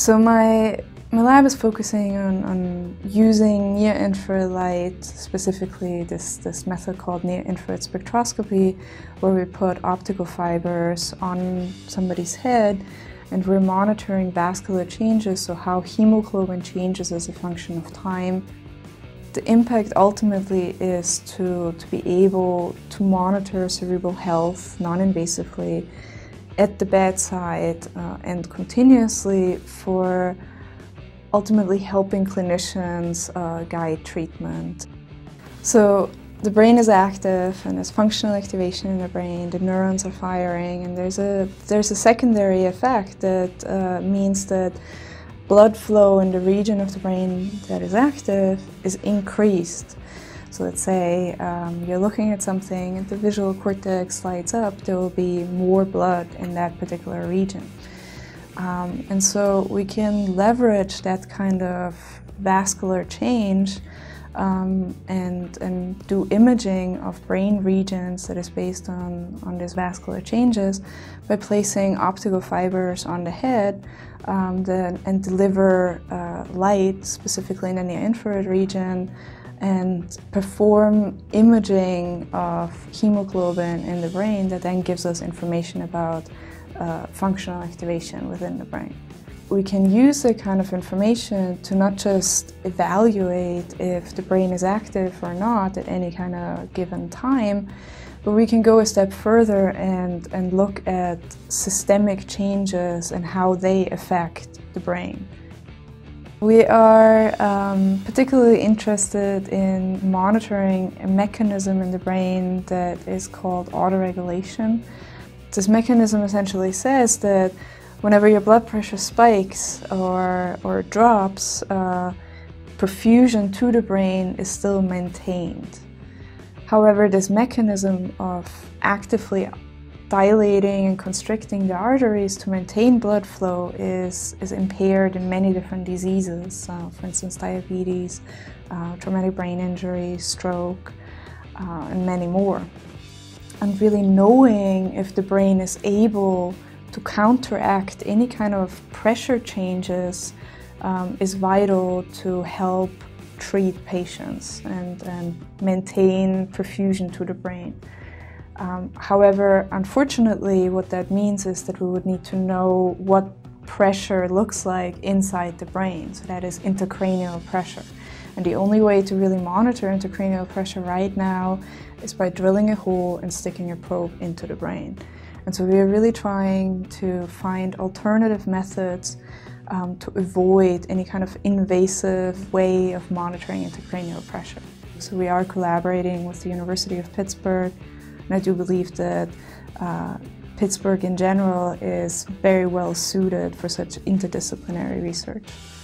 So my lab is focusing on using near-infrared light, specifically this method called near-infrared spectroscopy, where we put optical fibers on somebody's head and we're monitoring vascular changes, so how hemoglobin changes as a function of time. The impact ultimately is to be able to monitor cerebral health non-invasively at the bedside and continuously for ultimately helping clinicians guide treatment. So the brain is active and there's functional activation in the brain, the neurons are firing, and there's a secondary effect that means that blood flow in the region of the brain that is active is increased. So let's say you're looking at something and the visual cortex lights up, there will be more blood in that particular region. And so we can leverage that kind of vascular change and do imaging of brain regions that is based on these vascular changes by placing optical fibers on the head and deliver light, specifically in the near-infrared region, and perform imaging of hemoglobin in the brain that then gives us information about functional activation within the brain. We can use that kind of information to not just evaluate if the brain is active or not at any kind of given time, but we can go a step further and look at systemic changes and how they affect the brain. We are particularly interested in monitoring a mechanism in the brain that is called autoregulation. This mechanism essentially says that whenever your blood pressure spikes or drops, perfusion to the brain is still maintained. However, this mechanism of actively dilating and constricting the arteries to maintain blood flow is impaired in many different diseases, for instance diabetes, traumatic brain injury, stroke, and many more. And really knowing if the brain is able to counteract any kind of pressure changes is vital to help treat patients and maintain perfusion to the brain. However, unfortunately, what that means is that we would need to know what pressure looks like inside the brain, so that is intracranial pressure. And the only way to really monitor intracranial pressure right now is by drilling a hole and sticking a probe into the brain. And so we are really trying to find alternative methods to avoid any kind of invasive way of monitoring intracranial pressure. So we are collaborating with the University of Pittsburgh, and I do believe that Pittsburgh in general is very well suited for such interdisciplinary research.